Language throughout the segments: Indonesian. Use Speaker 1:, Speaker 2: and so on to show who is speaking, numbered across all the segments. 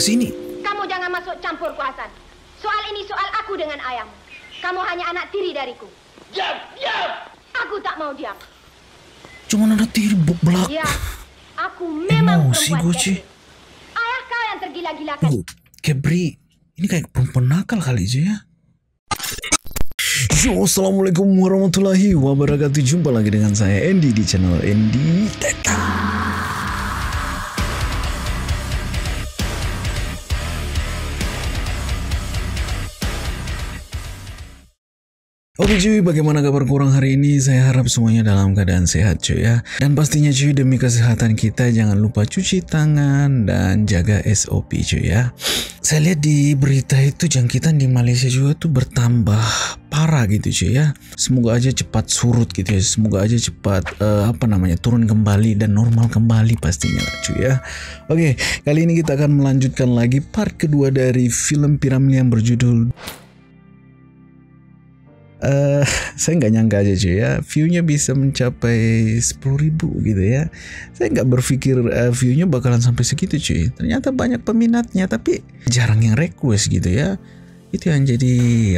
Speaker 1: sini.
Speaker 2: Kamu jangan masuk campur, Hasan. Soal ini soal aku dengan ayahmu. Kamu hanya anak tiri dariku.
Speaker 3: Diam, diam.
Speaker 2: Aku tak mau diam.
Speaker 1: Cuma anak tiri belak.
Speaker 2: Ya, aku memang
Speaker 1: Emosi
Speaker 2: perempuan
Speaker 1: gue,
Speaker 2: Kebri.
Speaker 1: Ci.
Speaker 2: Ayah kau yang tergila-gilakan.
Speaker 1: Kebri, ini kayak perempuan nakal kali aja ya. Yo, assalamualaikum warahmatullahi wabarakatuh. Jumpa lagi dengan saya Andy di channel Andy Teka. Oke cuy, bagaimana kabar kurang hari ini? Saya harap semuanya dalam keadaan sehat cuy ya. Dan pastinya cuy, demi kesehatan kita jangan lupa cuci tangan dan jaga SOP cuy ya. Saya lihat di berita itu jangkitan di Malaysia juga tuh bertambah parah gitu cuy ya. Semoga aja cepat surut gitu ya. Semoga aja cepat turun kembali dan normal kembali pastinya cuy ya. Oke, kali ini kita akan melanjutkan lagi part kedua dari film Piramli yang berjudul saya nggak nyangka aja cuy ya, view-nya bisa mencapai 10.000 gitu ya. Saya nggak berpikir view-nya bakalan sampai segitu cuy. Ternyata banyak peminatnya, tapi jarang yang request gitu ya. Itu yang jadi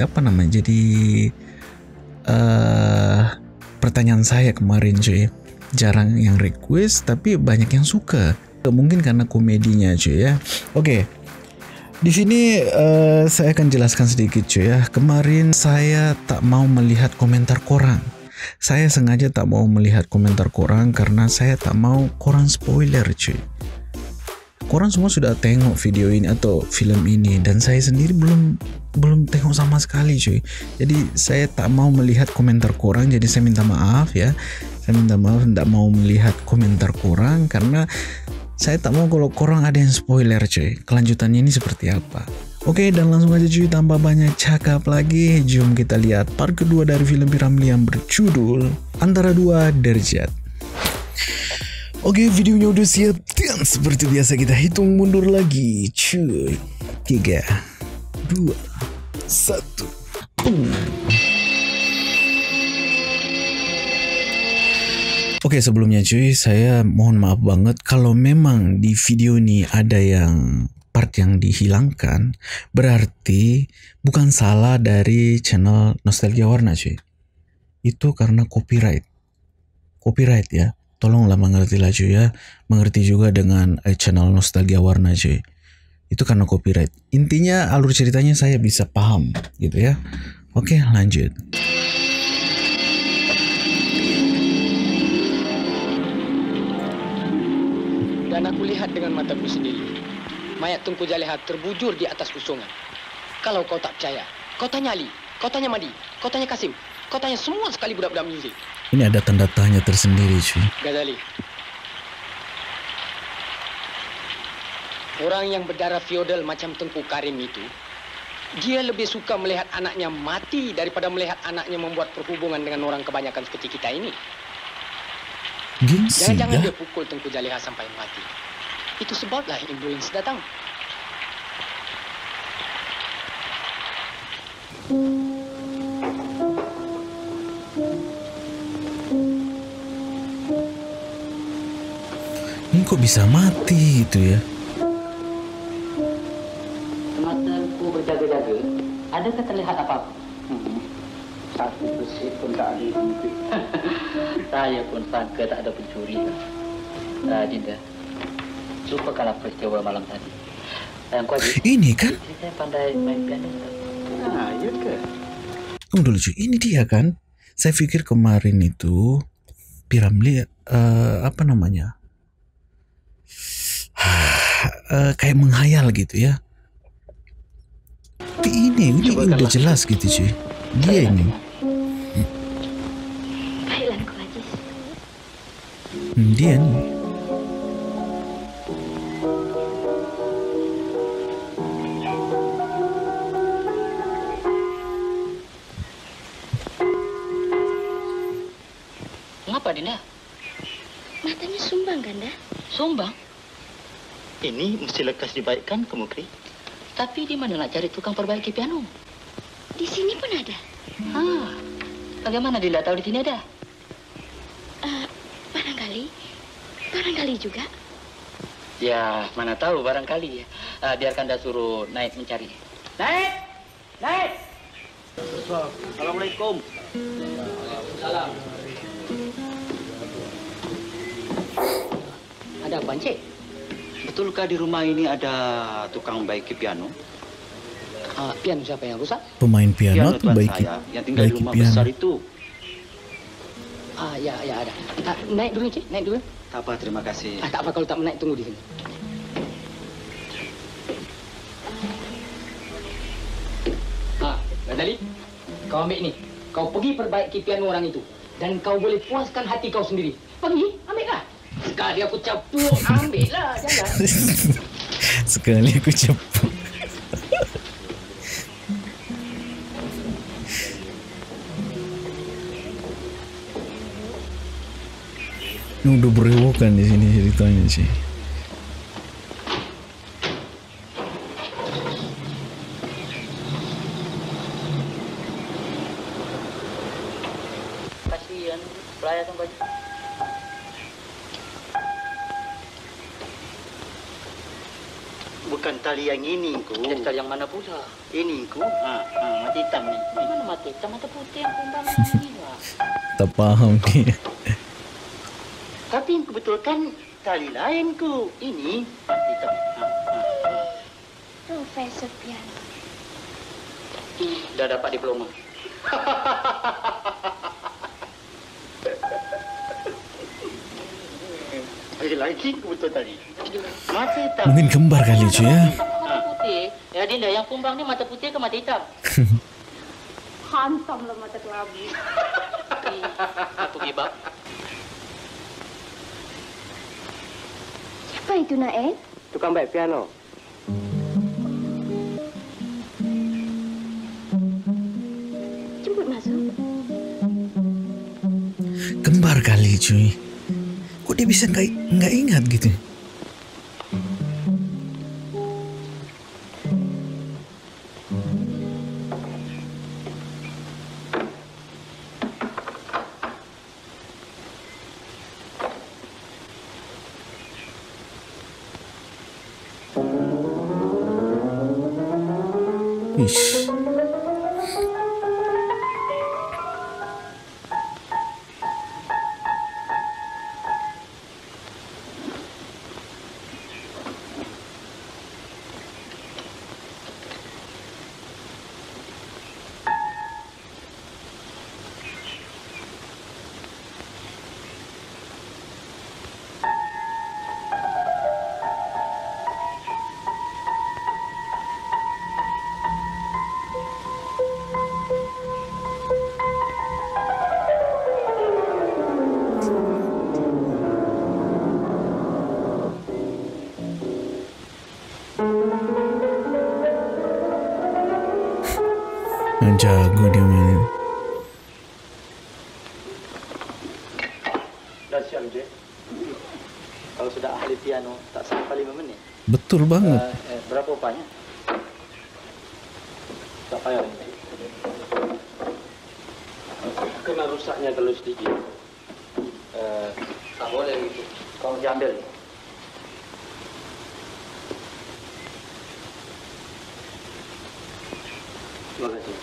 Speaker 1: pertanyaan saya kemarin cuy. Jarang yang request, tapi banyak yang suka. Mungkin karena komedinya cuy ya. Oke. Di sini saya akan jelaskan sedikit cuy ya. Kemarin saya tak mau melihat komentar korang. Saya sengaja tak mau melihat komentar korang karena saya tak mau korang spoiler cuy. Korang semua sudah tengok video ini atau film ini dan saya sendiri belum tengok sama sekali cuy. Jadi saya tak mau melihat komentar korang, jadi saya minta maaf ya. Saya minta maaf tidak mau melihat komentar korang karena saya tak mau kalau korang ada yang spoiler cuy. Kelanjutannya ini seperti apa. Oke, dan langsung aja cuy, tanpa banyak cakap lagi, jom kita lihat part kedua dari film Piramli yang berjudul Antara Dua Derajat. Oke, videonya udah siap dan seperti biasa kita hitung mundur lagi cuy. 3, 2, 1. Oke, sebelumnya cuy, saya mohon maaf banget kalau memang di video ini ada yang part yang dihilangkan, berarti bukan salah dari channel Nostalgia Warna cuy. Itu karena copyright. Copyright ya. Tolonglah mengerti lah cuy ya. Mengerti juga dengan channel Nostalgia Warna cuy. Itu karena copyright. Intinya alur ceritanya saya bisa paham gitu ya. Oke, lanjut.
Speaker 3: Dan aku lihat dengan mataku sendiri. Mayat Tunku Jaleha terbujur di atas kusungan. Kalau kau tak percaya, kau tanya Ali, kau tanya Madi, kau tanya Kasim, kau tanya semua sekali budak-budak muzik.
Speaker 1: Ini ada tanda tanya tersendiri cuy.
Speaker 3: Ghazali. Orang yang berdarah feodal macam Tengku Karim itu, dia lebih suka melihat anaknya mati daripada melihat anaknya membuat perhubungan dengan orang kebanyakan seperti kita ini. Jangan-jangan dia pukul Tengku Jaleha sampai mati. Itu sebablah ambulans datang.
Speaker 1: Ini kok bisa mati gitu ya?
Speaker 4: Mataku berjaga-jaga. Adakah terlihat apa-apa?
Speaker 3: Satu besit pun tak ada.
Speaker 4: Saya pun sangka tak ada pencuri. Dinda, lupakanlah peristiwa malam tadi. Yang kau
Speaker 1: ini kan?
Speaker 4: Saya pandai main piano.
Speaker 3: Ya ke?
Speaker 1: Tunggu dulu cuy, ini dia kan? Saya pikir kemarin itu Piramli kayak menghayal gitu ya. Tapi ini udah jelas gitu cuy. Dia ini.
Speaker 2: Baiklah, Nku Haji.
Speaker 1: Dia nih.
Speaker 4: Mengapa, Dinda?
Speaker 2: Matanya sumbang, Ganda.
Speaker 4: Sumbang?
Speaker 5: Ini mesti lekas dibaikkan ke Mukri.
Speaker 4: Tapi di mana nak cari tukang perbaiki piano?
Speaker 2: Di sini pun ada.
Speaker 4: Bagaimana Dinda tahu di sini ada?
Speaker 2: Barangkali juga.
Speaker 4: Ya, mana tahu barangkali ya. Biarkan dah suruh Naik mencari. Naik! Naik! Assalamualaikum. Waalaikumsalam. Ada apa, Encik? Betulkah di rumah ini ada tukang baiki piano?
Speaker 3: Piano siapa yang rusak?
Speaker 1: Pemain piano atau
Speaker 4: tuan
Speaker 1: baiki
Speaker 4: saya yang tinggal di
Speaker 1: baiki
Speaker 4: rumah
Speaker 1: piano?
Speaker 4: besar itu.
Speaker 3: Ya ada. Naik dulu, Encik. Naik dulu.
Speaker 4: Tak apa, terima kasih.
Speaker 3: Tak apa, kalau tak menaik, tunggu di sini. Ghazali, kau ambil ni. Kau pergi perbaiki piano orang itu. Dan kau boleh puaskan hati kau sendiri. Pergi, ambillah. Sekali aku capuk, ambillah. Jangan.
Speaker 1: Sekali aku capuk. Ini udah berewokan di sini ceritanya sih.
Speaker 4: Kasihan pelayan sampai.
Speaker 5: Bukan tali yang ini, Ku.
Speaker 4: Jadi tali yang mana pula?
Speaker 5: Ini, Ku. Mati hitam ni.
Speaker 4: Mana mata hitam, mata putih yang kumbang ini, Pak.
Speaker 1: Tak paham dia.
Speaker 5: Tapi yang kubetulkan tali lain, Ku. Ini mati hitam.
Speaker 2: Profesor piano.
Speaker 4: Dah dapat diploma.
Speaker 5: Lagi kebetul tadi. Mati hitam.
Speaker 1: Mungkin kembar kali cuy ya.
Speaker 4: Mata putih. Ya, Dinda, yang kumbang ni mata putih ke mata hitam?
Speaker 2: Hantamlah mata kelabu.
Speaker 4: Aku gibak.
Speaker 2: Siapa itu, Naik?
Speaker 3: Tukang baik piano.
Speaker 2: Jemput masuk.
Speaker 1: Kembar kali cuy. Kok dia bisa nggak ingat gitu? Ish. Jago dia main.
Speaker 4: Dah siap, je. Kalau sudah ahli piano, tak sampai 5 minit.
Speaker 1: Betul banget.
Speaker 4: Berapa upahnya? Tak payah. Kena rusaknya kalau sedikit. Tak boleh gitu. Kau diambil. Terima kasih.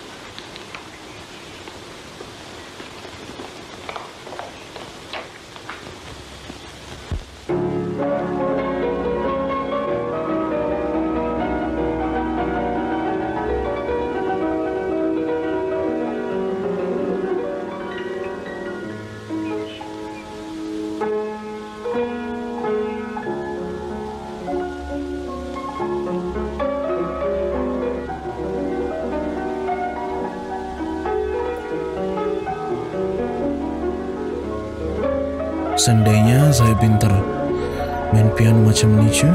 Speaker 1: Seandainya saya pintar main piano macam ni cuy.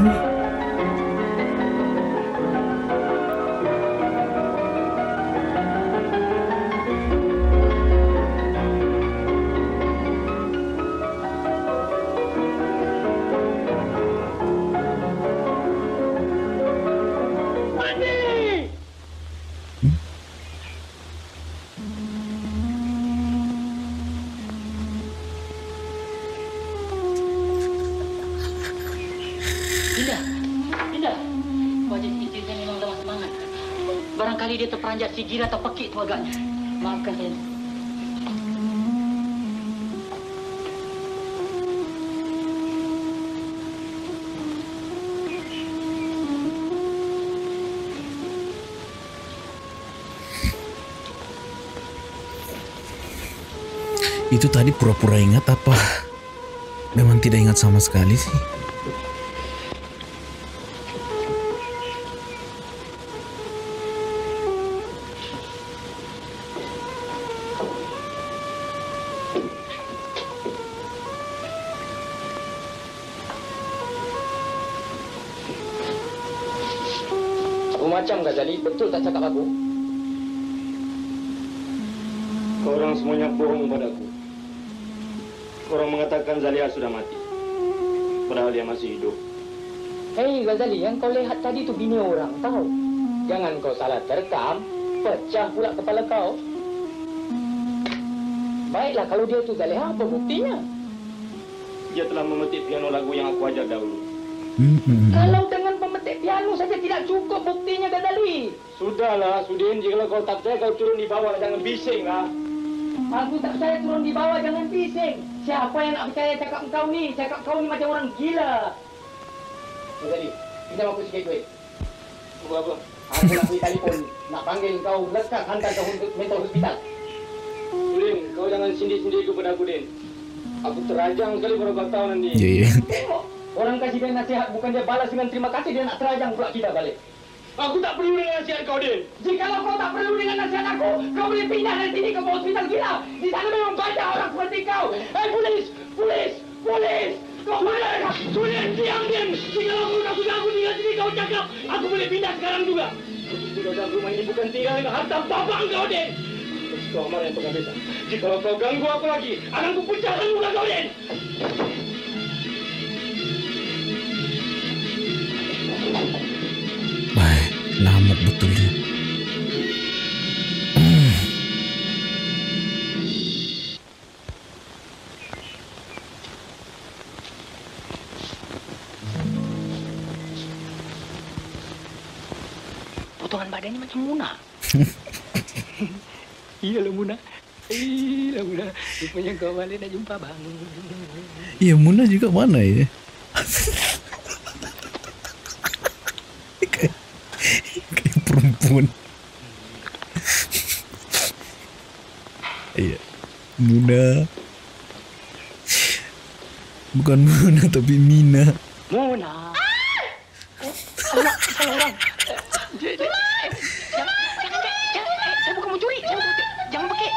Speaker 4: Dinda, Dinda. Wajah istrinya memang lemah semangat. Barangkali dia terperanjat sigir atau pekik tu agaknya. Maafkan saya.
Speaker 1: Itu tadi pura-pura ingat apa? Memang tidak ingat sama sekali sih.
Speaker 3: Aku macam Ghazali, betul tak cakap aku?
Speaker 6: Korang semuanya bohong padaku. Korang mengatakan Zalia sudah mati. Padahal dia masih hidup.
Speaker 3: Hei Ghazali, yang kau lihat tadi tu bini orang, tahu? Jangan kau salah terkam, pecah pula kepala kau. Baiklah, kalau dia tu Zaliha, apa buktinya?
Speaker 6: Dia telah memetik piano lagu yang aku ajar dahulu.
Speaker 3: Kalau dengan pemetik piano saja tidak cukup buktinya, Ghazali.
Speaker 6: Sudahlah, Sudin. Jika kau tak percaya, kau turun di bawah. Jangan bisinglah.
Speaker 3: Aku tak percaya turun di bawah, jangan bising. Siapa yang nak percaya cakap kau ni? Cakap kau ni macam orang gila. Ghazali, pinjam aku sikit duit.
Speaker 6: Apa?
Speaker 3: Aku nak pergi telefon, nak panggil kau lekas hantar kau untuk mental hospital.
Speaker 6: Sudin, kau jangan sindi-sindi kepada aku, Din. Aku terajang sekali baru kau tahu nanti.
Speaker 1: Iya.
Speaker 3: Tengok, orang kasih dia nasihat, bukan dia balas dengan terima kasih, dia nak terajang pula kita balik.
Speaker 6: Aku tak perlu dengan nasihat kau, Din.
Speaker 3: Jikalau kau tak perlu dengan nasihat aku, kau boleh pindah dari sini ke hospital gila. Di sana memang banyak orang seperti kau. Polis! Polis! Polis! Kau mana? Sulit, diam. Jikalau kau tak sudah aku tinggal sini, kau cakap. Aku boleh pindah sekarang juga.
Speaker 6: Tinggal dalam rumah ini bukan tinggal dengan harta babang kau, Din. Kau amat yang penghabisan. Jikalau kau ganggu aku lagi, akan ku pecahkan muka kau, Din.
Speaker 1: Baik, lamuk betul dia.
Speaker 3: Potongan badannya macam Muna. Iyalah Muna. Iyalah Muna. Rupanya kau balik nak jumpa bang.
Speaker 1: Iya, Muna juga mana ya? Kayak perempuan. Iya, Muna. Bukan Muna tapi Mina.
Speaker 3: Muna. Anak, salah orang. Jangan, saya bukan mau curi. Jangan pakai.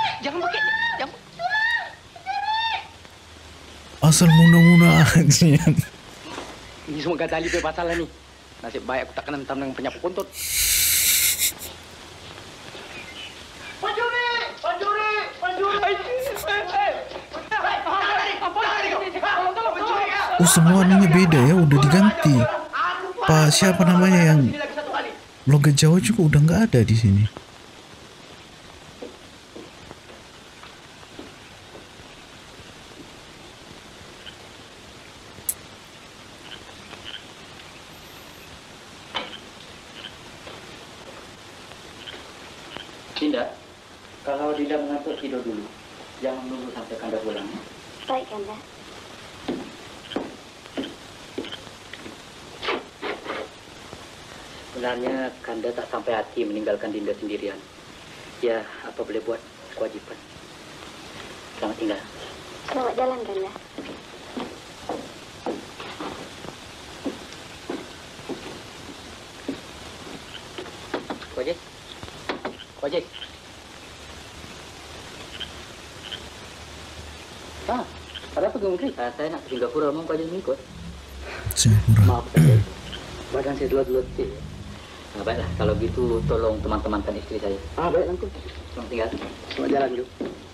Speaker 1: Asal Muna aja.
Speaker 3: Ini semua Ghazali punya pasal lah ni. Nasib baik aku tak kena hentam dengan penyapu kontut.
Speaker 1: Oh, semua ininya beda ya, udah diganti. Pak siapa namanya yang logat Jawa juga udah nggak ada di sini.
Speaker 4: Dinda, kalau Dinda mengantuk tidur dulu. Jangan nunggu sampai Kanda pulang. Ya?
Speaker 2: Baik, Kanda.
Speaker 4: Sebenarnya Kanda tak sampai hati meninggalkan Dinda sendirian. Ya, apa boleh buat, kewajiban. Selamat tinggal.
Speaker 2: Selamat jalan, Kanda.
Speaker 3: Wajib. Ada apa kamu Kri?
Speaker 4: Saya nak ke Singapura, mau Wajib mengikut.
Speaker 1: Singapura.
Speaker 4: Maaf saja. Badan saya dua-dua letih. Nah, baiklah, kalau gitu tolong teman-temankan istri saya.
Speaker 3: Baik Langku.
Speaker 4: Selamat tinggal.
Speaker 3: Selamat jalan juga.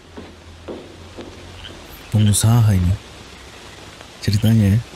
Speaker 1: Pengusaha ini ceritanya ya.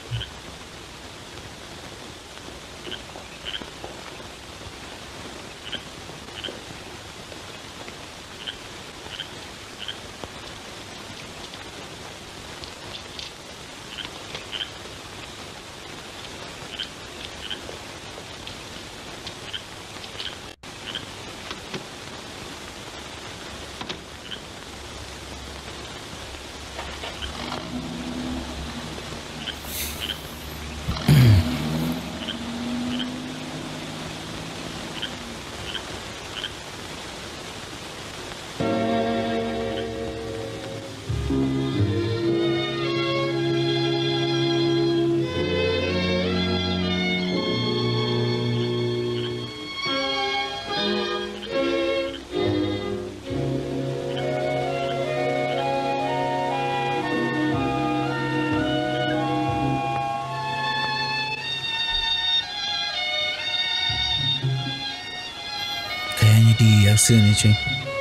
Speaker 1: biasa nih cuy.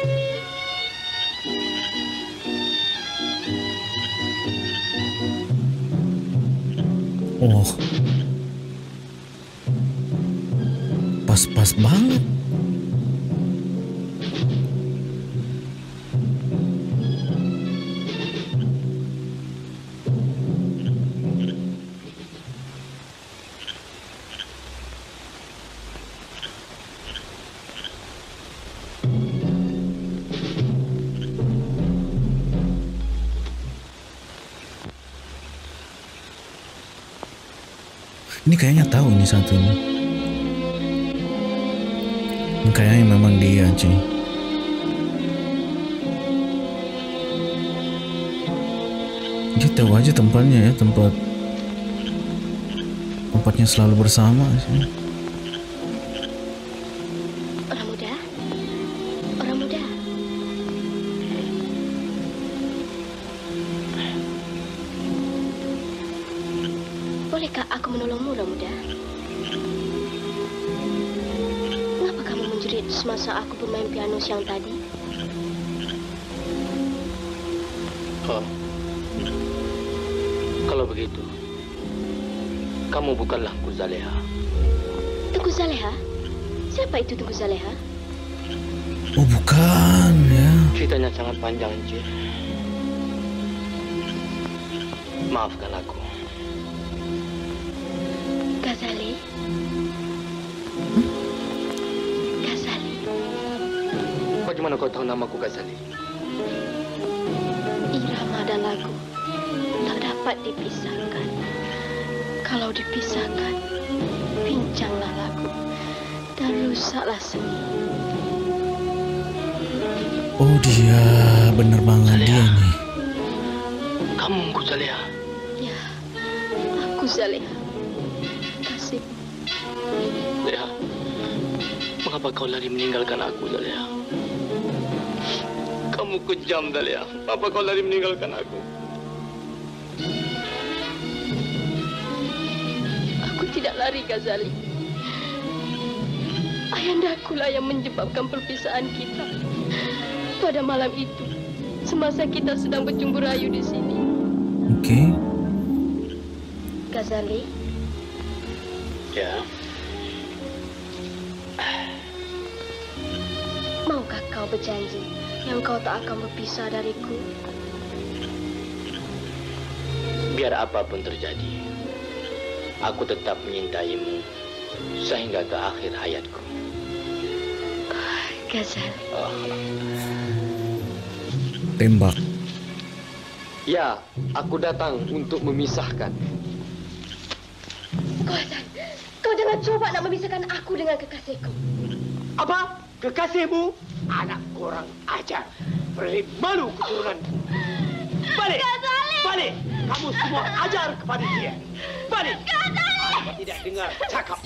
Speaker 1: Oh, pas-pas banget. Ini kayaknya tahu nih satu ini. Kayaknya memang dia cuy. Dia tahu aja tempatnya ya, tempatnya selalu bersama sih.
Speaker 2: Orang muda, orang muda. Bolehkah aku menolongmu, orang muda? Mengapa kamu menjerit semasa aku bermain piano siang tadi?
Speaker 3: Oh. Kalau begitu, kamu bukanlah Tengku Zaleha.
Speaker 2: Tengku Zaleha? Siapa itu Tengku Zaleha?
Speaker 1: Oh bukan ya.
Speaker 3: Ceritanya sangat panjang, Encik. Maafkan aku.
Speaker 2: Ghazali? Ghazali?
Speaker 3: Bagaimana kau tahu namaku Ghazali?
Speaker 2: Irama dan lagu tak dapat dipisahkan. Kalau dipisahkan, pincanglah lagu dan rusaklah seni.
Speaker 1: Oh dia, bener banget dia nih.
Speaker 3: Kamu Tengku Zaleha?
Speaker 2: Ya, aku Zaleha. Kasih.
Speaker 3: Zaleha, mengapa kau lari meninggalkan aku, Zaleha? Kamu kejam, Zaleha. Mengapa kau lari meninggalkan aku?
Speaker 2: Aku tidak lari, Ghazali. Ayandakulah yang menyebabkan perpisahan kita. Pada malam itu, semasa kita sedang bercumbu rayu di sini.
Speaker 1: Oke.
Speaker 2: Ghazali,
Speaker 3: Ya.
Speaker 2: maukah kau berjanji yang kau tak akan berpisah dariku?
Speaker 3: Biar apapun terjadi, aku tetap menyintaimu sehingga ke akhir hayatku.
Speaker 2: Ghazali.
Speaker 1: Tembak.
Speaker 3: Ya, aku datang untuk memisahkan.
Speaker 2: Kau jangan coba nak memisahkan aku dengan kekasihku.
Speaker 5: Apa? Kekasihmu? Anak kurang ajar. Beri malu keturunanku. Balik! Balik! Kamu semua ajar kepada dia. Balik! Aku tidak dengar cakap.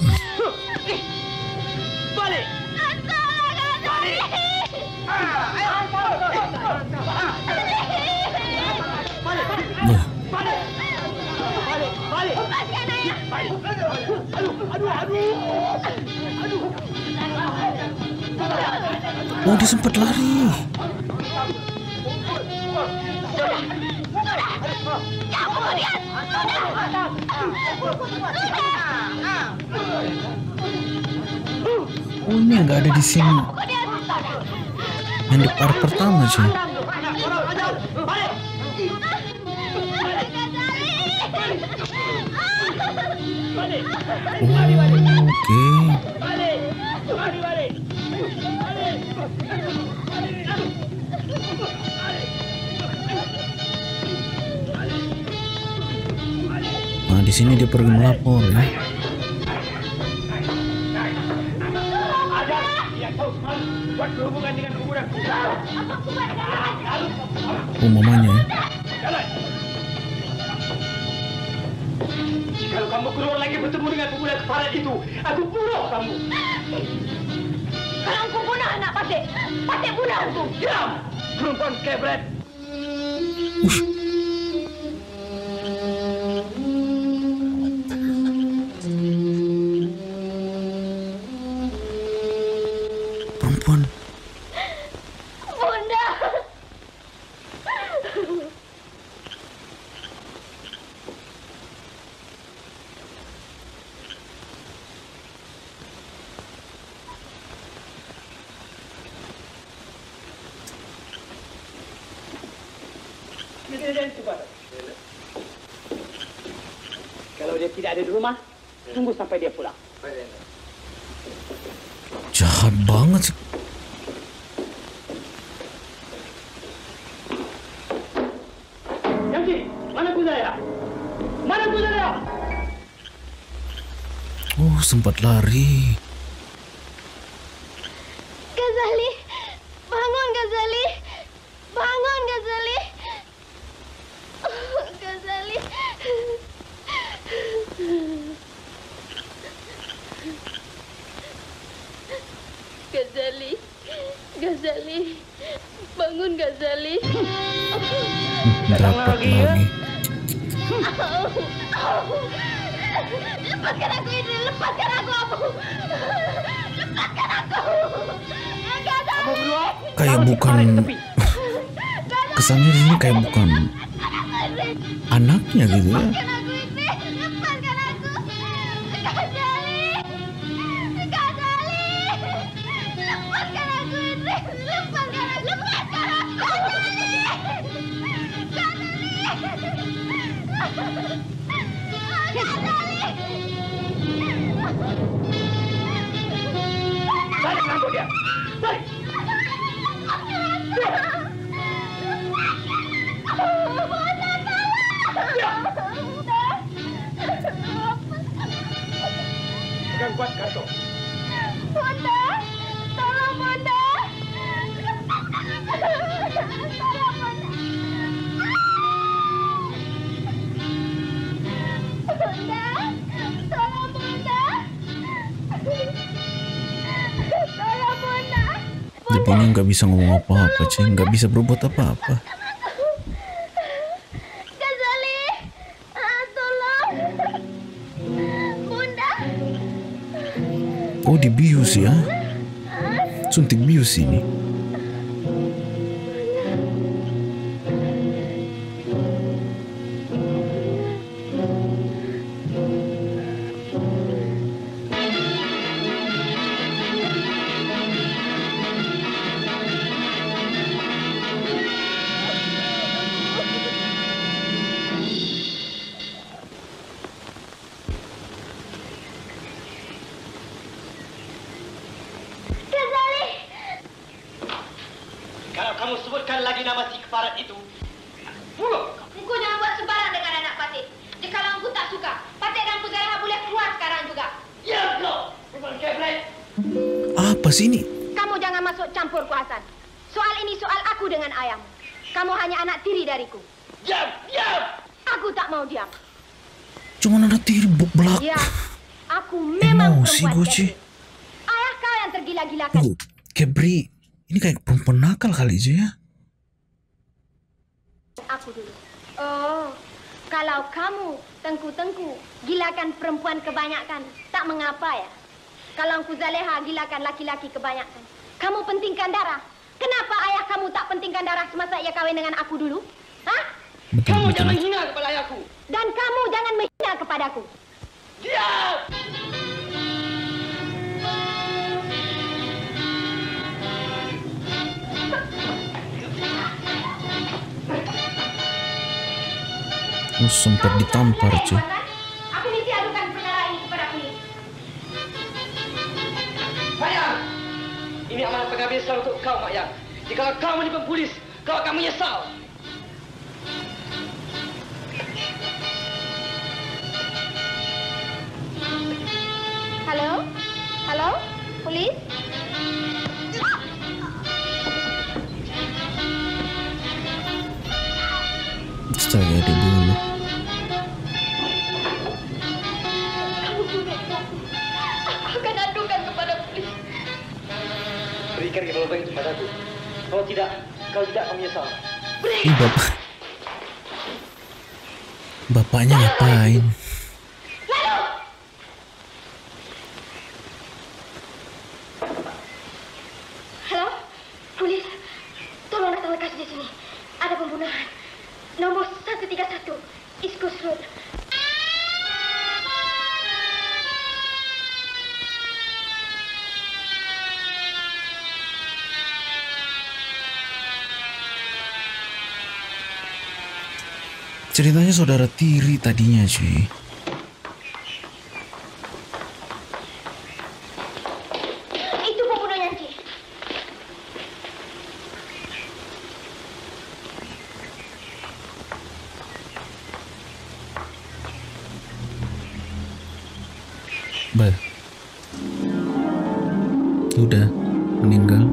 Speaker 5: Balik! Balik!
Speaker 1: Loh,
Speaker 5: Balik! Balik! Balik!
Speaker 2: Lepaskan ayah.
Speaker 5: Balik! Aduh!
Speaker 1: oh dia sempat lari.
Speaker 2: Kemudian,
Speaker 1: Oh ini nggak ada di sini. Yang di part pertama sih. Oh, oke. Nah di sini dia pergi melapor ya. Oh mamanya ya.
Speaker 5: Kalau kamu keluar lagi bertemu dengan pemuda kepala itu, aku bunuh kamu.
Speaker 2: kalau aku bunuh anak Patik, Patik bunuh aku.
Speaker 5: Diam! Perempuan kebret.
Speaker 1: Perempuan
Speaker 5: Presiden coba. Kalau dia tidak ada di rumah, tunggu sampai dia pulang.
Speaker 1: Jahat banget sih.
Speaker 5: Yanti, mana Kuzaya? Mana Kuzaya?
Speaker 1: Oh, sempat lari.
Speaker 2: Ghazali, bangun Ghazali. Bangun Ghazali. Oh, Ghazali. Ghazali. Ghazali. Bangun Ghazali.
Speaker 1: Dapat lagi.
Speaker 2: Lepaskan aku ini, lepaskan aku. Lepaskan aku.
Speaker 5: Kamu berdua,
Speaker 1: Kayak
Speaker 5: taruh di
Speaker 1: bukan
Speaker 5: kepala ke tepi.
Speaker 1: kesannya di sini kayak bukan anaknya gitu ya.
Speaker 2: Lepaskan aku ini, lepaskan aku. Ghazali. Ghazali. Lepaskan aku ini, lepaskan aku. Lepaskan aku.
Speaker 5: Tarik rambut dia. Tarik. Pegang kuat kantong.
Speaker 2: Bunda, tolong Bunda. Tolong Bunda. Bunda, tolong Bunda. Tolong Bunda.
Speaker 1: Jadinya nggak bisa ngomong apa-apa, cuy. Nggak bisa berbuat apa-apa.
Speaker 2: Ghazali, tolong. Bunda.
Speaker 1: Oh, dibius ya. Suntik bius ini.
Speaker 2: Ghazali.
Speaker 5: Kalau kamu sebutkan lagi nama si keparat itu, bunuh.
Speaker 2: Engkau jangan buat sembarang dengan anak Patih. Jikalau engkau tak suka, Patih dan Puzaraha boleh keluar sekarang juga.
Speaker 5: Ya, kau. Bukan keblek.
Speaker 1: Apa sih ini?
Speaker 2: Kamu jangan masuk campur kuasan. Soal ini soal aku dengan ayahmu. Kamu hanya anak tiri dariku.
Speaker 5: Diam, diam.
Speaker 2: Aku tak mau diam.
Speaker 1: Cuma ada tiri belak.
Speaker 2: Ya, aku memang
Speaker 1: Emosi
Speaker 2: perempuan
Speaker 1: gue, Ci.
Speaker 2: Kebri. Ayah kau yang tergila-gilakan.
Speaker 1: Oh, Kebri, ini kayak perempuan nakal kali aja ya.
Speaker 2: Aku dulu. Oh, kalau kamu tengku-tengku gilakan perempuan kebanyakan, tak mengapa ya. Kalau Engku Zaleha gilakan laki-laki kebanyakan, kamu pentingkan darah. Kenapa ayah kamu tak pentingkan darah semasa ia kawin dengan aku dulu? Hah?
Speaker 5: Kamu
Speaker 1: Betul-betul.
Speaker 5: jangan hina kepada ayahku.
Speaker 2: Dan kamu jangan menghina kepadaku.
Speaker 5: Diam.
Speaker 1: Oh, sempat ditampar cuy.
Speaker 2: Aku mesti adukan perkara ini kepada polis.
Speaker 5: Mayang, ini amanat penghabisan untuk kau, Mayang. Jika kau menipu polis, kau akan menyesal.
Speaker 2: Halo? Halo? Polis?
Speaker 1: Astaga, dibunuh.
Speaker 2: Kamu bunuh ibuku. Aku akan adukan kepada polis.
Speaker 5: Berikan revolver itu padaku. Kalau tidak, kau tidak akan menyesal.
Speaker 1: Ih, bapaknya ngapain?
Speaker 2: Halo? Polis? Tolong datang lekas di sini. Ada pembunuhan. Nomor 131, East Coast Road.
Speaker 1: ceritanya saudara tiri tadinya cuy.
Speaker 2: Itu pembunuhnya, Ci.
Speaker 1: Udah meninggal.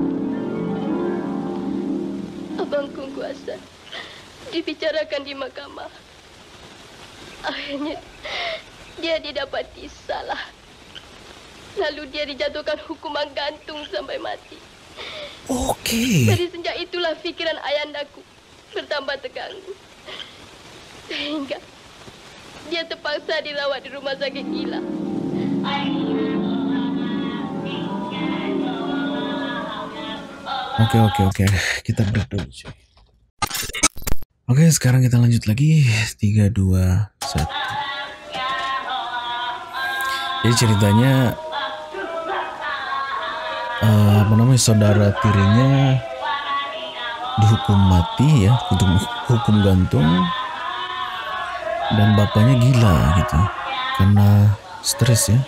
Speaker 7: Abangku kuasa dibicarakan di mahkamah. Akhirnya dia didapati salah. Lalu dia dijatuhkan hukuman gantung sampai mati.
Speaker 1: Oke.
Speaker 7: Dari sejak itulah pikiran ayandaku bertambah terganggu. Sehingga dia terpaksa dirawat di rumah sakit gila.
Speaker 1: Oke. Kita break dulu cuy. Oke, sekarang kita lanjut lagi. 3, 2, 1. Jadi ceritanya saudara tirinya dihukum mati ya, untuk hukum gantung, dan bapaknya gila gitu karena stres ya.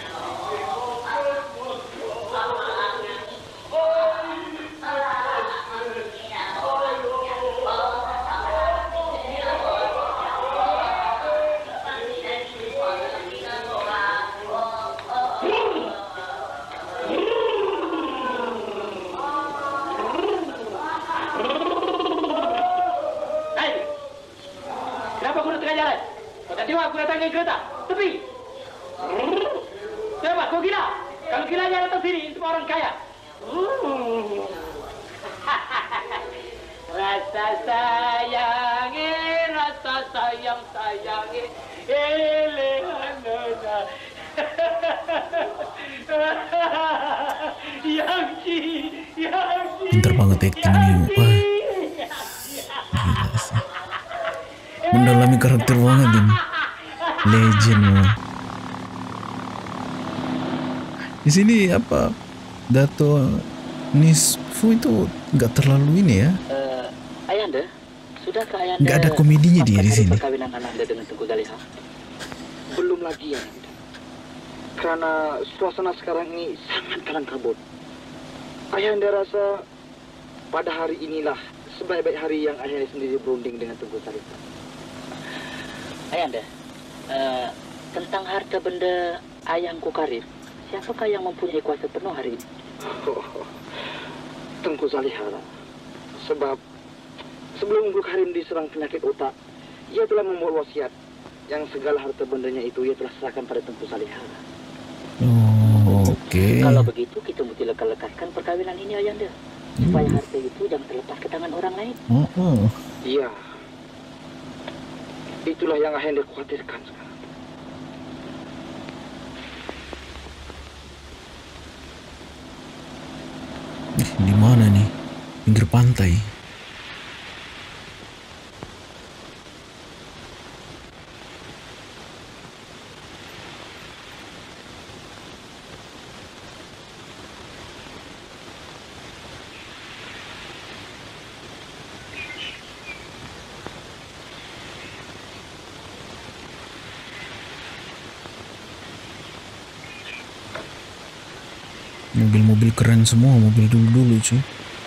Speaker 5: Kenapa kau tengah jalan? Kau tak tengok aku datangkan kereta? Tepi! Kenapa? Kau gila? Kalau gila jangan datang sini, ini semua orang kaya. Rasa sayangi, rasa sayangi, elehanana. Yangki.
Speaker 1: Pinter banget acting nih. Wah, gila sih. Mendalami karakter banget ini. Legend loh. Di sini apa? Dato Nisfu itu nggak terlalu ini ya.
Speaker 4: Ayanda, sudahkah Ayanda
Speaker 1: Nggak ada komedinya dia di sini.
Speaker 4: perkawinan Ananda dengan Tengku Zaliha?
Speaker 8: Belum lagi ya, karena suasana sekarang ini sangat kalang kabut. Ayanda rasa pada hari inilah sebaik-baik hari yang Ayanda sendiri berunding dengan Tengku Zaliha.
Speaker 4: Ayanda, tentang harta benda ayahku Karir, siapakah yang mempunyai kuasa penuh hari ini?
Speaker 8: Tengku Zaliha lah. Sebab sebelum Guru Karim diserang penyakit otak, ia telah membuat wasiat yang segala harta bendanya itu ia telah serahkan pada Tengku Zaliha.
Speaker 1: Oh, oke.
Speaker 4: Kalau begitu kita mesti lekaskan perkawinan ini Ayanda, supaya harta itu jangan terlepas ke tangan orang lain.
Speaker 8: Iya. Itulah yang Ayanda khawatirkan sekarang.
Speaker 1: Di mana nih? Pinggir pantai. Mobil-mobil keren semua, mobil dulu-dulu cuy.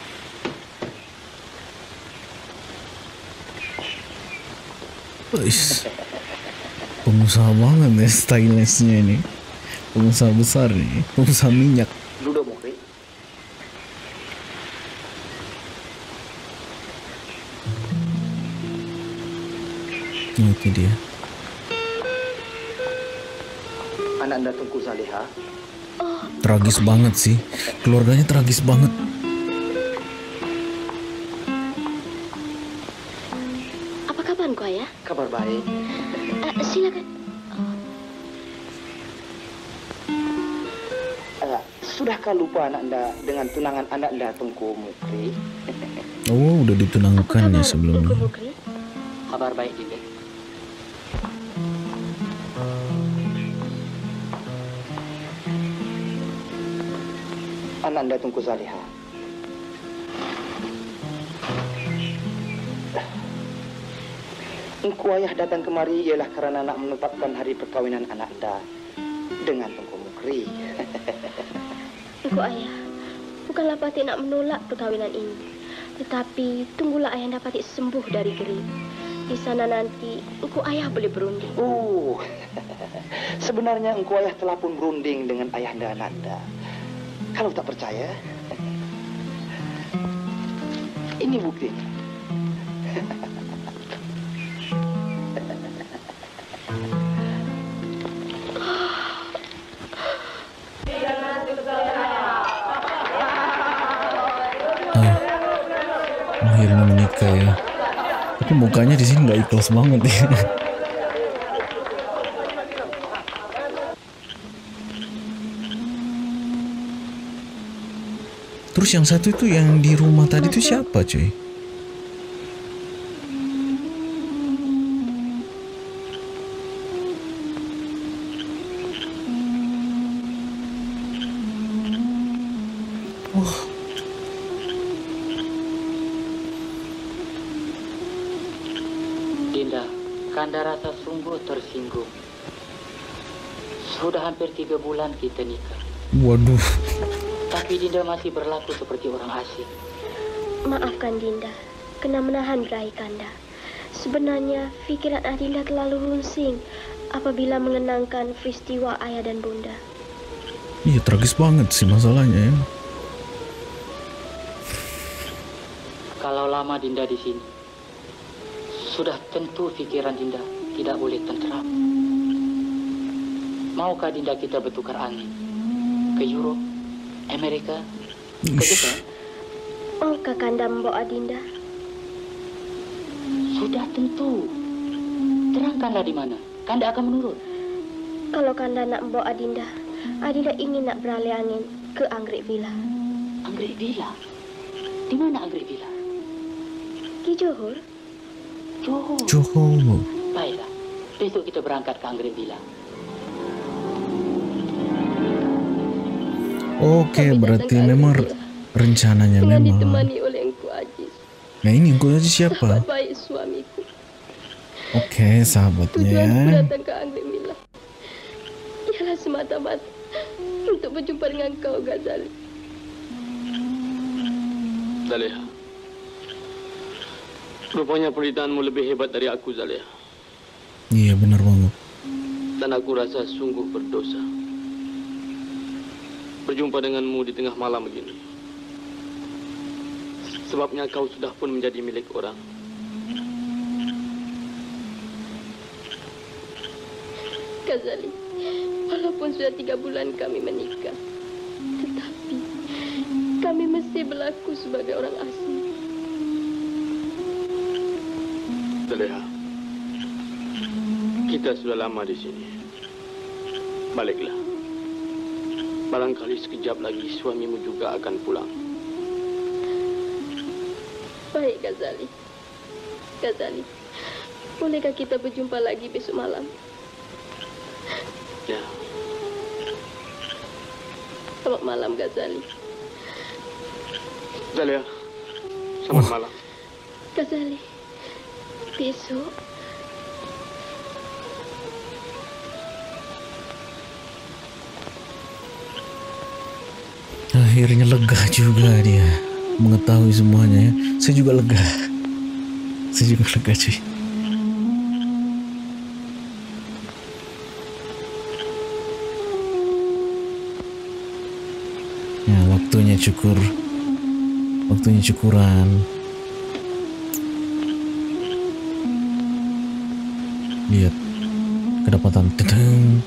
Speaker 1: Wih, pengusaha banget ya stylishnya ini. Pengusaha besar nih, pengusaha minyak.
Speaker 8: Duduk, Mokri.
Speaker 1: Itu dia.
Speaker 8: Ananda Tengku Zaliha.
Speaker 1: Tragis banget sih. Keluarganya tragis banget.
Speaker 7: Apa kabarku, Ayah?
Speaker 8: Kabar baik.
Speaker 7: Silakan.
Speaker 8: Sudahkah lupa Ananda dengan tunangan Ananda Tengku Mukri?
Speaker 1: Oh, udah ditunangkan ya sebelumnya.
Speaker 4: Kabar baik juga.
Speaker 8: Ananda Tengku Zaliha. Engku ayah datang kemari ialah kerana nak menetapkan hari perkawinan anak anda dengan Tengku Mukri.
Speaker 7: Engku ayah, bukanlah Patik nak menolak perkawinan ini. Tetapi tunggulah ayah Patik sembuh dari geri. Di sana nanti engku ayah boleh berunding.
Speaker 8: Oh, sebenarnya engku ayah telah pun berunding dengan ayahanda Ananda. Kalau tak percaya, ini buktinya.
Speaker 1: Akhirnya menikah ya. Tapi mukanya di sini nggak ikhlas banget ya. Terus yang satu itu yang di rumah tadi itu siapa, cuy?
Speaker 4: Dinda, Kanda rasa sungguh tersinggung. Sudah hampir 3 bulan kita nikah.
Speaker 1: Waduh.
Speaker 4: Tapi Dinda masih berlaku seperti orang asing.
Speaker 7: Maafkan Dinda, kena menahan birahi Kanda. Sebenarnya fikiran Adinda terlalu runsing apabila mengenangkan peristiwa ayah dan bunda.
Speaker 1: Iya, tragis banget sih masalahnya ya.
Speaker 4: Kalau lama Dinda di sini, sudah tentu pikiran Dinda tidak boleh tenteram. Maukah Dinda kita bertukar angin ke Eropa, Amerika, ke Jepang?
Speaker 7: Maukah Kanda membawa Adinda?
Speaker 4: Sudah tentu. Terangkanlah di mana. Kanda akan menurut.
Speaker 7: Kalau Kanda nak membawa Adinda, Adinda ingin nak beralih angin ke Anggrek Villa.
Speaker 4: Anggrek Villa? Di mana Anggrek Villa?
Speaker 7: Di Johor.
Speaker 4: Johor.
Speaker 1: Johor.
Speaker 4: Baiklah, besok kita berangkat ke Anggrek Villa.
Speaker 1: Oke, berarti memang rencananya
Speaker 7: dengan
Speaker 1: memang.
Speaker 7: ditemani oleh Engku Aziz.
Speaker 1: Nah ini Engku Aziz siapa?
Speaker 7: Sahabat baik suamiku.
Speaker 1: Oke, sahabatnya ya.
Speaker 7: Tujuanku datang ke Anggrek Villa ialah semata-mata untuk berjumpa dengan kau, Ghazali.
Speaker 6: Zaleha, rupanya peritaanmu lebih hebat dari aku, Zaleha.
Speaker 1: Iya, benar banget.
Speaker 6: Dan aku rasa sungguh berdosa berjumpa denganmu di tengah malam begini. Sebabnya kau sudah pun menjadi milik orang.
Speaker 7: Ghazali, walaupun sudah 3 bulan kami menikah, tetapi kami mesti berlaku sebagai orang asing.
Speaker 6: Zaleha, kita sudah lama di sini. Baliklah. Barangkali sekejap lagi suamimu juga akan pulang.
Speaker 7: Baik, Ghazali. Ghazali, bolehkah kita berjumpa lagi besok malam?
Speaker 6: Ya.
Speaker 7: Selamat malam, Ghazali.
Speaker 6: Zaleha, selamat malam.
Speaker 7: Ghazali, besok
Speaker 1: Akhirnya lega juga dia mengetahui semuanya ya. Saya juga lega. Saya juga lega, cuy. Ya, waktunya cukur. Waktunya cukuran. Lihat. Kedapatan. Tadang.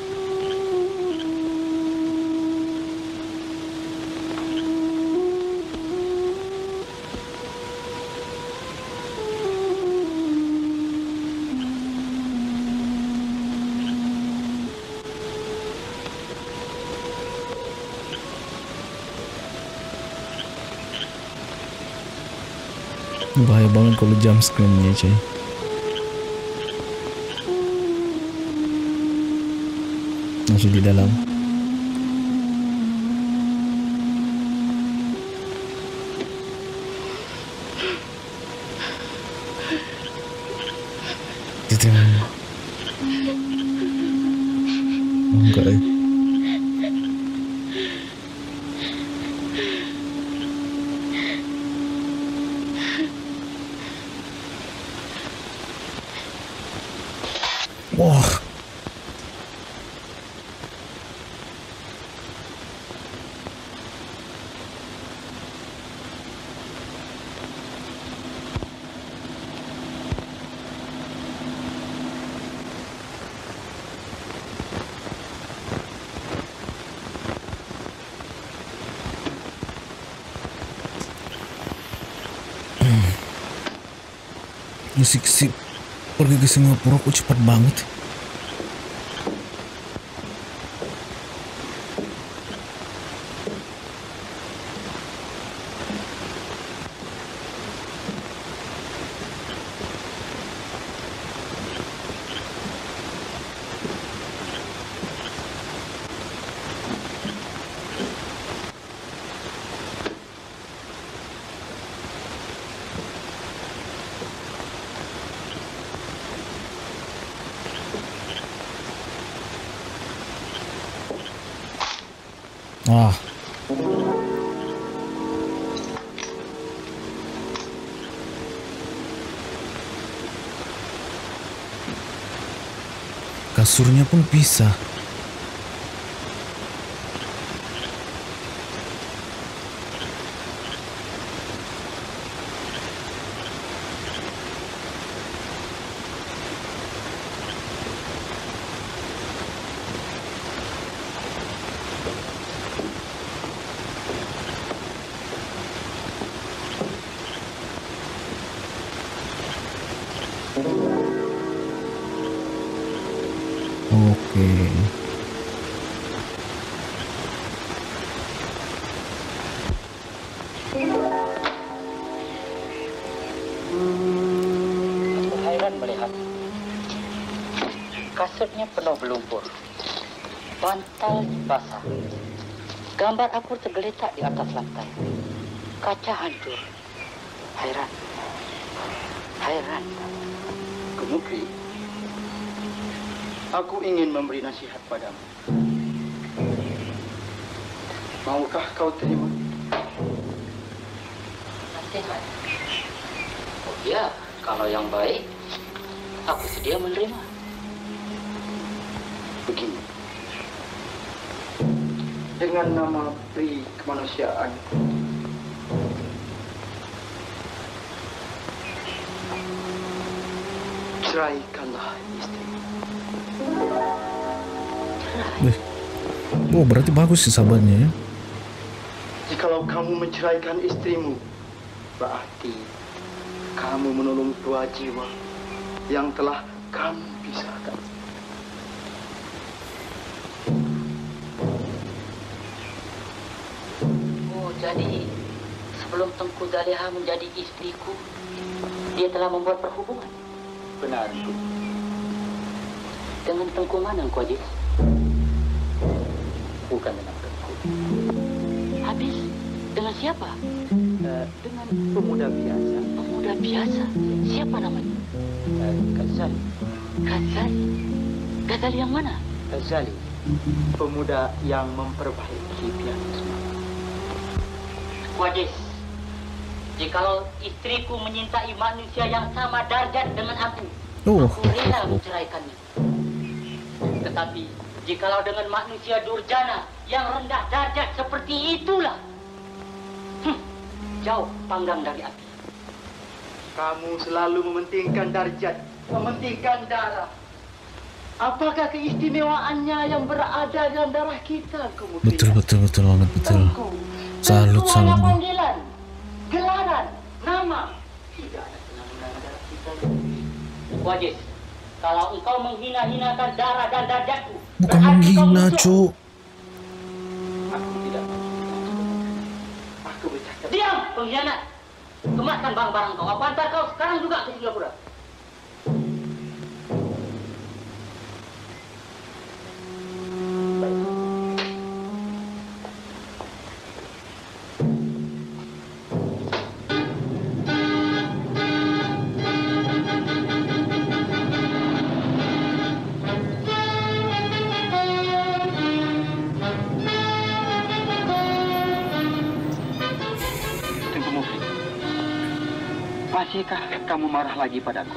Speaker 1: Bahaya banget kalau jump screen-nya, cuy. Masih di dalam. enggak ya? Wah. Musik sih pergi ke Singapura kok cepat banget. Ah. Kasurnya pun pisah. Oke.
Speaker 4: Aku heran melihat kasurnya penuh berlumpur, bantal basah, gambar aku tergeletak di atas lantai, kaca hancur. Heran, heran.
Speaker 8: Kemukri, aku ingin memberi nasihat padamu. Maukah kau terima?
Speaker 4: Nasihat? Oh iya, kalau yang baik, aku sedia menerima.
Speaker 8: Begini, dengan nama Pri Kemanusiaan, ceraikanlah istrimu.
Speaker 1: Oh, berarti bagus sih sahabatnya ya.
Speaker 8: Jikalau kamu menceraikan istrimu, berarti kamu menolong dua jiwa yang telah kamu pisahkan.
Speaker 4: Oh, jadi sebelum Tengku Zaleha menjadi istriku, dia telah membuat perhubungan?
Speaker 8: Benar, Bu.
Speaker 4: Dengan Tengku mana, Engkau Haji?
Speaker 8: Bukan dengan Tengku.
Speaker 4: Habis? Dengan siapa?
Speaker 8: Dengan pemuda biasa.
Speaker 4: Pemuda biasa? Siapa namanya?
Speaker 8: Ghazali.
Speaker 4: Ghazali? Ghazali yang mana?
Speaker 8: Ghazali, pemuda yang memperbaiki pianisme.
Speaker 4: Wajis, jikalau istriku menyintai manusia yang sama darjat dengan aku rela menceraikannya. Tetapi, jikalau dengan manusia durjana yang rendah darjat seperti itulah, jauh panggang dari api.
Speaker 8: Kamu selalu mementingkan darjat, mementingkan darah. Apakah keistimewaannya yang berada dalam darah kita, kemudian?
Speaker 1: Betul banget, betul. Salut.
Speaker 4: Hanya panggilan, gelaran, nama. Tidak ada penampilan darah kita. Wajis, kalau engkau menghina-hinakan darah dan darjatku,
Speaker 1: Bukan menghina, Cuk.
Speaker 8: Aku tidak mau. Aku bercakap.
Speaker 4: Diam, pengkhianat. Kemaskan barang-barang kau. Aku antar kau sekarang juga ke Singapura.
Speaker 8: Masihkah kamu marah lagi padaku?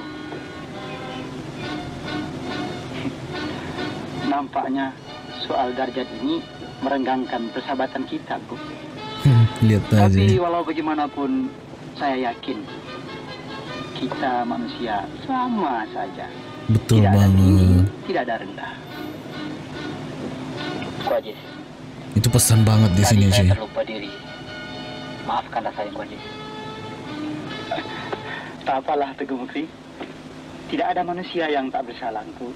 Speaker 8: Nampaknya soal Darjat ini merenggangkan persahabatan kita, Bu.
Speaker 1: Lihat aja.
Speaker 8: Tapi walau bagaimanapun, saya yakin kita manusia sama saja.
Speaker 1: Betul
Speaker 8: tidak
Speaker 1: banget.
Speaker 8: Ada tinggi, tidak ada rendah.
Speaker 4: Kuajis.
Speaker 1: Itu pesan banget di sini,
Speaker 4: Tadi saya
Speaker 1: cuy.
Speaker 4: terlupa diri. Maafkanlah saya, Kuajis.
Speaker 8: Tak apalah, Teguh Mukri. Tidak ada manusia yang tak bersalah, Engku.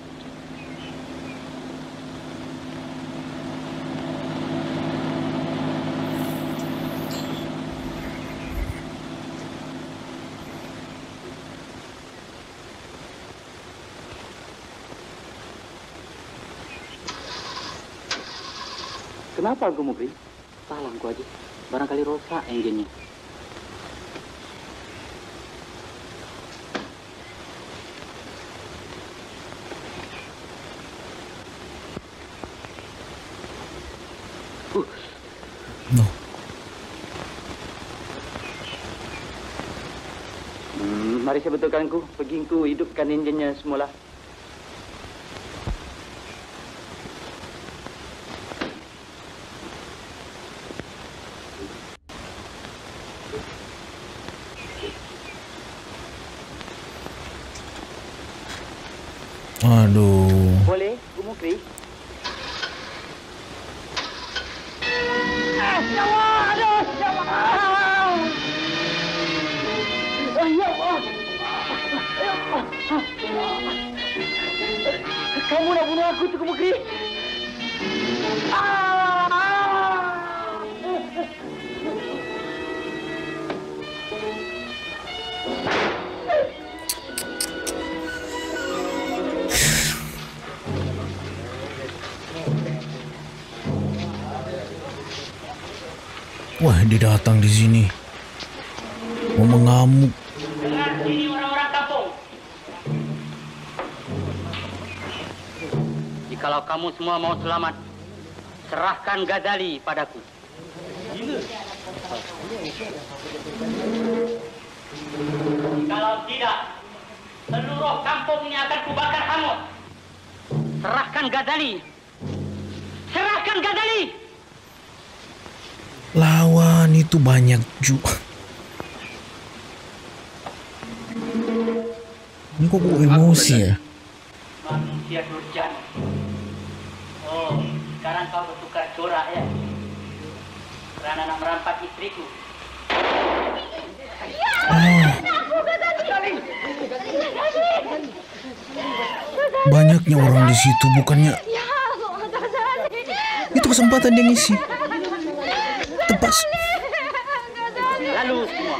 Speaker 4: Kenapa Teguh Mukri? Salah Kuajis. Barangkali rosak enginnya.
Speaker 1: No.
Speaker 4: Mari saya betulkan ku. Pergi ku hidupkan enginnya semula.
Speaker 1: Aduh.
Speaker 4: Boleh, Teguh Mukri?
Speaker 5: Kamu nak bunuh aku, Teguh Mukri?
Speaker 1: Wah, dia datang di sini. Mau mengamuk.
Speaker 4: Dengar sini orang-orang kampung. Jikalau kamu semua mau selamat, serahkan Ghazali padaku. Jikalau tidak, seluruh kampung ini akan kubakar hangus. Serahkan Ghazali. Serahkan Ghazali.
Speaker 1: Lawan itu banyak juga. Ini kok emosi ya?
Speaker 4: Manusia durjana. Oh, sekarang kau bertukar corak ya? Karena nak merampas istriku.
Speaker 1: Banyaknya orang di situ, bukannya itu kesempatan dia ngisi. Tepas.
Speaker 4: Lalu semua.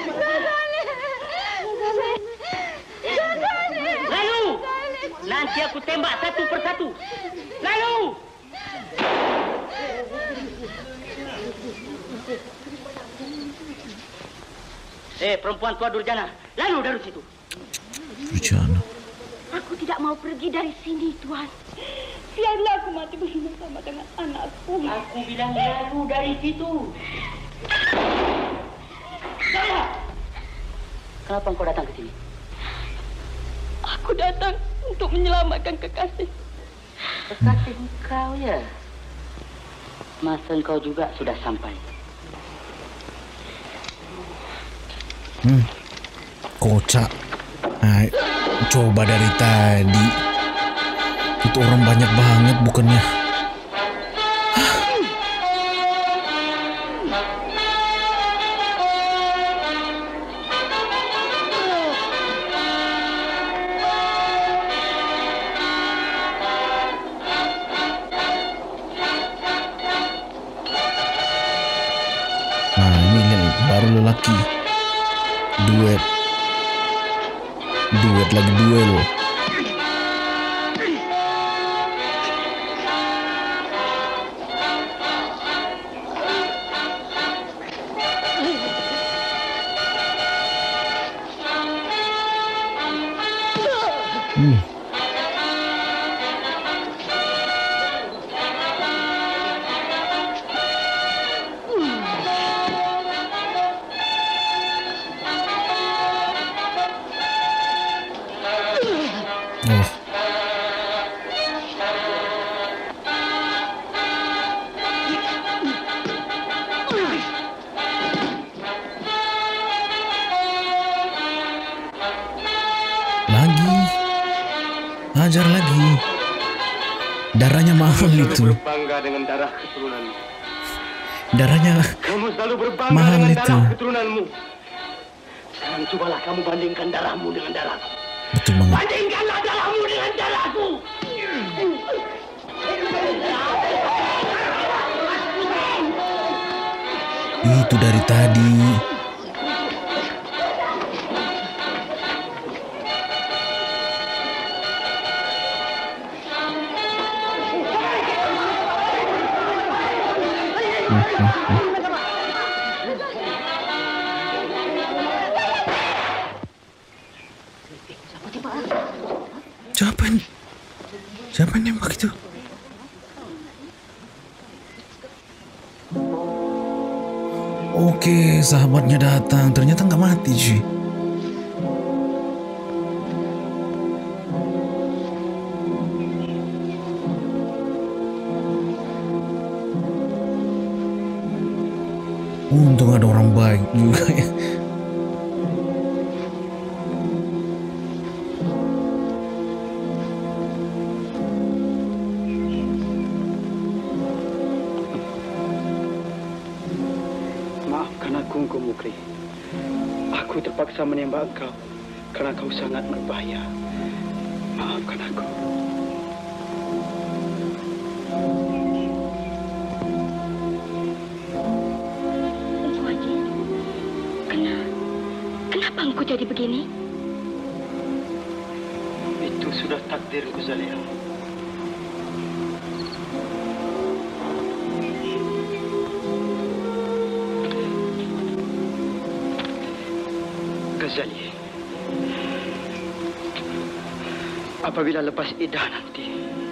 Speaker 4: Lalu. Nanti aku tembak satu persatu. Lalu. Perempuan tua durjana. Lalu dari situ.
Speaker 1: Durjana.
Speaker 2: Aku tidak mau pergi dari sini, Tuan. Biarlah aku mati bersama dengan anakku.
Speaker 4: Aku bilang lalu dari situ. Saya. Kenapa engkau datang ke sini?
Speaker 2: Aku datang untuk menyelamatkan kekasih.
Speaker 4: Kekasih engkau ya? Masa engkau juga sudah sampai?
Speaker 1: Kocak. Nah, coba dari tadi. Itu orang banyak banget bukannya. Nah, ini baru lelaki. Duet lagi duel. ajar lagi. Darahnya mahal itu.
Speaker 6: Berbangga dengan darah keturunanmu.
Speaker 1: Darahnya
Speaker 6: Kamu selalu berbangga
Speaker 1: mahal
Speaker 6: dengan
Speaker 1: itu.
Speaker 6: darah keturunanmu. Sekarang cobalah kamu bandingkan darahmu dengan darahku.
Speaker 1: Betul banget.
Speaker 6: Bandingkanlah darahmu dengan darahku.
Speaker 1: Itu dari tadi. Siapa yang nembak itu? Oke, sahabatnya datang. Ternyata nggak mati, cuy. Untung ada orang baik juga ya.
Speaker 8: Maafkan aku, Engkau Mukri. Aku terpaksa menembak kau karena kau sangat berbahaya. Maafkan aku.
Speaker 7: Kenapa engkau jadi begini?
Speaker 8: Itu sudah takdirku, Zalia. Ghazali, apabila lepas iddah nanti,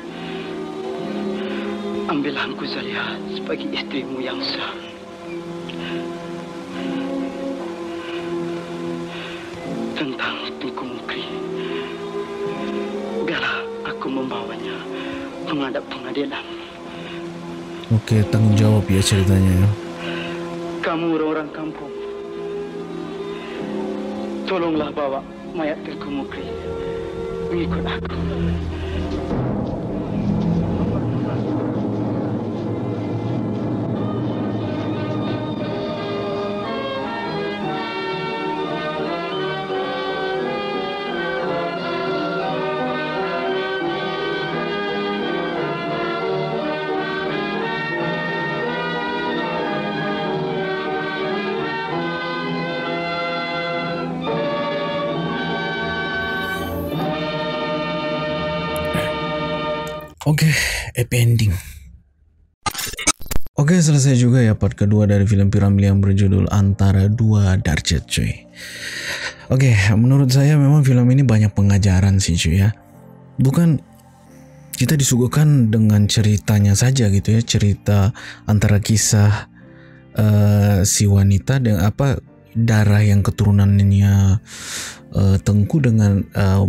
Speaker 8: ambillah engkau Zalia sebagai istrimu yang sah. Tentang Tengku Mukri, biarlah aku membawanya menghadap pengadilan.
Speaker 1: Oke, tanggung jawab ya ceritanya.
Speaker 8: Kamu orang-orang kampung, tolonglah bawa mayat Tengku Mukri mengikut aku.
Speaker 1: Oke, happy ending. Oke, selesai juga ya part kedua dari film Piramli yang berjudul Antara Dua Darjat, cuy. Oke, menurut saya memang film ini banyak pengajaran sih, cuy ya. Bukan kita disuguhkan dengan ceritanya saja gitu ya, cerita antara kisah si wanita dengan darah yang keturunannya Tengku dengan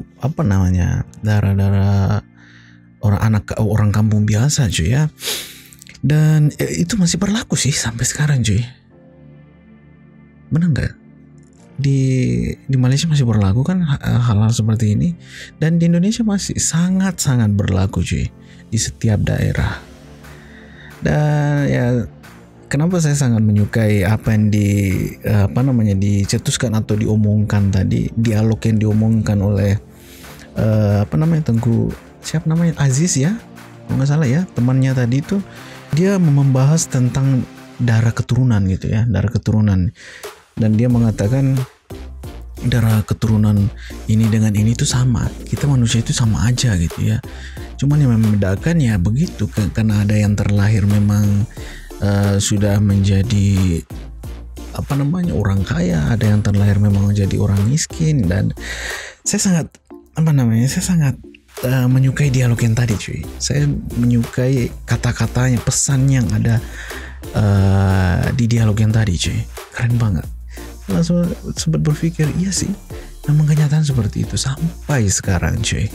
Speaker 1: darah orang kampung biasa, cuy ya. Dan itu masih berlaku sih sampai sekarang, cuy. Benar nggak? Di Malaysia masih berlaku kan hal-hal seperti ini, dan di Indonesia masih sangat-sangat berlaku, cuy, di setiap daerah. Dan ya, kenapa saya sangat menyukai apa yang dicetuskan atau diomongkan tadi, dialog yang diomongkan oleh Tengku, siapa namanya, Aziz ya, kalau nggak salah ya, temannya tadi itu, dia membahas tentang darah keturunan gitu ya, darah keturunan, dan dia mengatakan darah keturunan ini dengan ini itu sama, kita manusia itu sama aja gitu ya, cuman yang membedakan ya begitu, karena ada yang terlahir memang sudah menjadi orang kaya, ada yang terlahir memang menjadi orang miskin. Dan saya sangat menyukai dialog yang tadi, cuy. Saya menyukai kata-katanya, pesan yang ada di dialog yang tadi, cuy. Keren banget. Langsung sempat berpikir, iya sih, memang kenyataan seperti itu sampai sekarang, cuy.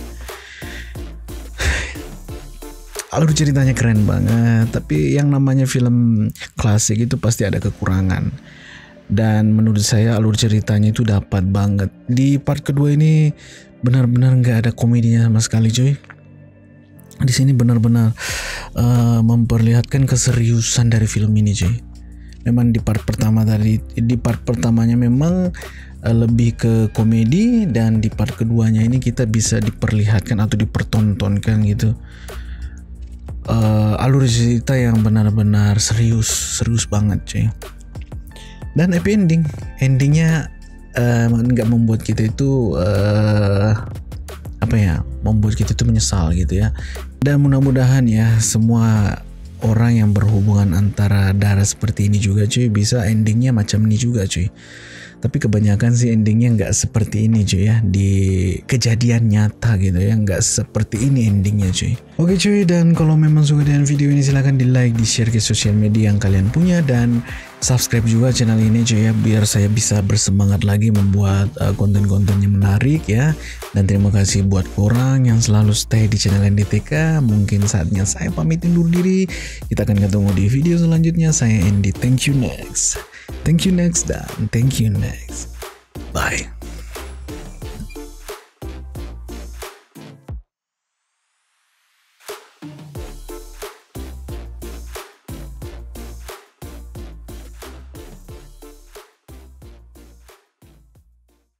Speaker 1: Alur ceritanya keren banget, tapi yang namanya film klasik itu pasti ada kekurangan. Dan menurut saya alur ceritanya itu dapat banget. Di part kedua ini benar-benar nggak ada komedinya sama sekali cuy. Di sini benar-benar memperlihatkan keseriusan dari film ini cuy. Memang di part pertamanya memang lebih ke komedi, dan di part keduanya ini kita bisa diperlihatkan atau dipertontonkan gitu alur cerita yang benar-benar serius banget cuy. Dan happy endingnya nggak membuat kita itu membuat kita itu menyesal gitu ya. Dan mudah-mudahan ya semua orang yang berhubungan antara darah seperti ini juga cuy bisa endingnya macam ini juga cuy. Tapi kebanyakan sih endingnya nggak seperti ini cuy ya, di kejadian nyata gitu ya, nggak seperti ini endingnya cuy. Oke cuy, dan kalau memang suka dengan video ini silahkan di like, di share ke sosial media yang kalian punya, dan subscribe juga channel ini cuy ya, biar saya bisa bersemangat lagi membuat konten-konten yang menarik ya. Dan terima kasih buat korang yang selalu stay di channel NDTK. Mungkin saatnya saya pamit undur diri. Kita akan ketemu di video selanjutnya. Saya Andy, thank you next, dan thank you next. Bye.